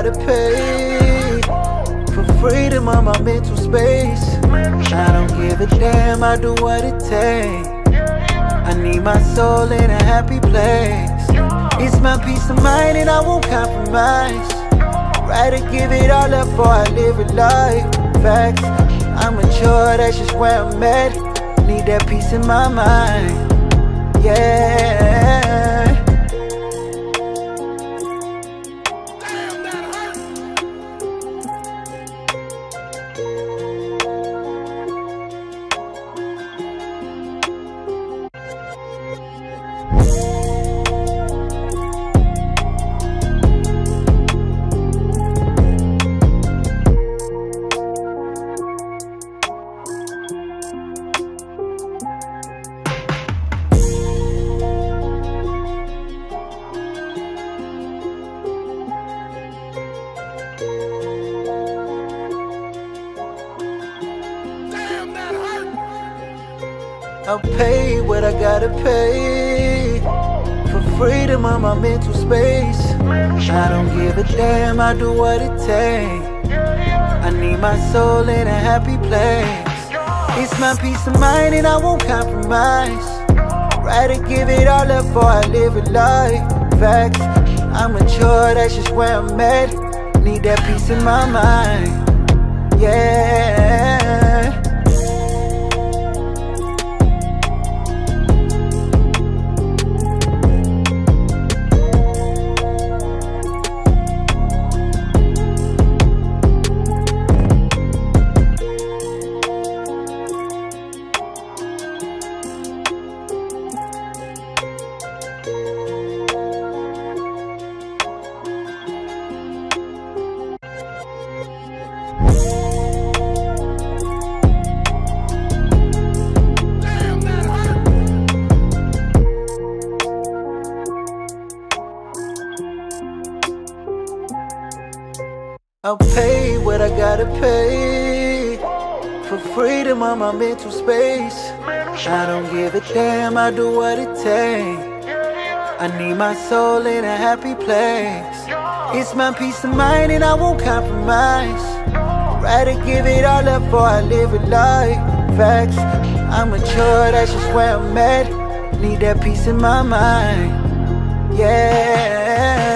gotta pay for freedom of my mental space. I don't give a damn, I do what it takes. I need my soul in a happy place. It's my peace of mind and I won't compromise. Rather give it all up before I live a life. Facts, I'm mature, that's just where I'm at. Need that peace in my mind, yeah. I'll pay what I gotta pay for freedom of my mental space. I don't give a damn, I do what it takes. I need my soul in a happy place. It's my peace of mind and I won't compromise. Rather give it all up before I live a life. Facts, I'm mature, that's just where I'm at. Need that peace in my mind, yeah. I'll pay what I gotta pay for freedom of my mental space. I don't give a damn, I do what it takes. I need my soul in a happy place. It's my peace of mind and I won't compromise. Rather give it all up before I live a life. Facts, I'm mature, that's just where I'm at. Need that peace in my mind, yeah.